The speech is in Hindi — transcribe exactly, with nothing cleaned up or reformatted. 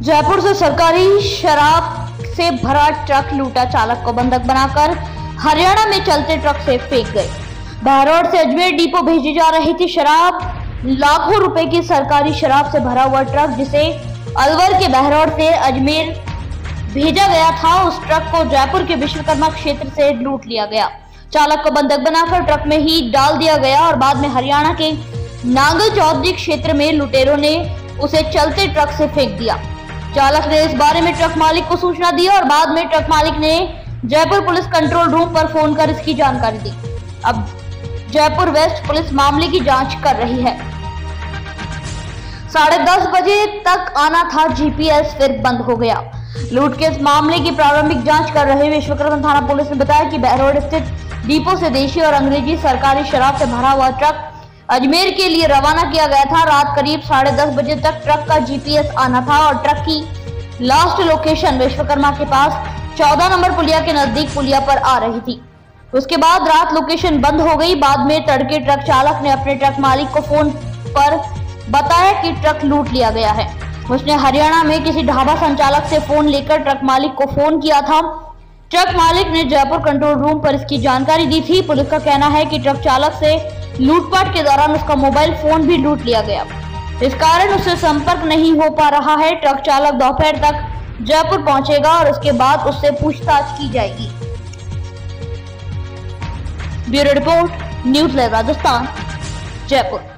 जयपुर से सरकारी शराब से भरा ट्रक लूटा, चालक को बंधक बनाकर हरियाणा में चलते ट्रक से फेंक गए। बहरौड से अजमेर डिपो भेजी जा रही थी शराब। लाखों रुपए की सरकारी शराब से भरा हुआ ट्रक जिसे अलवर के बहरौड से अजमेर भेजा गया था, उस ट्रक को जयपुर के विश्वकर्मा क्षेत्र से लूट लिया गया। चालक को बंधक बनाकर ट्रक में ही डाल दिया गया और बाद में हरियाणा के नांगल चौधरी क्षेत्र में लुटेरों ने उसे चलते ट्रक से फेंक दिया। चालक ने इस बारे में ट्रक मालिक को सूचना दी और बाद में ट्रक मालिक ने जयपुर पुलिस कंट्रोल रूम पर फोन कर इसकी जानकारी दी। अब जयपुर वेस्ट पुलिस मामले की जांच कर रही है। साढ़े दस बजे तक आना था जीपीएस, फिर बंद हो गया। लूट के इस मामले की प्रारंभिक जांच कर रहे विश्वकर्मा थाना पुलिस ने बताया कि बहरौड स्थित डिपो से देशी और अंग्रेजी सरकारी शराब से भरा हुआ ट्रक अजमेर के लिए रवाना किया गया था। रात करीब साढ़े दस बजे तक ट्रक का जीपीएस आना था और ट्रक की लास्ट लोकेशन विश्वकर्मा के पास चौदह नंबर पुलिया के नजदीक पुलिया पर आ रही थी। उसके बाद रात लोकेशन बंद हो गई। बाद में तड़के ट्रक चालक ने अपने ट्रक मालिक को फोन पर बताया कि ट्रक लूट लिया गया है। उसने हरियाणा में किसी ढाबा संचालक से फोन लेकर ट्रक मालिक को फोन किया था। ट्रक मालिक ने जयपुर कंट्रोल रूम पर इसकी जानकारी दी थी। पुलिस का कहना है कि ट्रक चालक से लूटपाट के दौरान उसका मोबाइल फोन भी लूट लिया गया, इस कारण उससे संपर्क नहीं हो पा रहा है। ट्रक चालक दोपहर तक जयपुर पहुंचेगा और उसके बाद उससे पूछताछ की जाएगी। Bureau report, news live Rajasthan, Jaipur.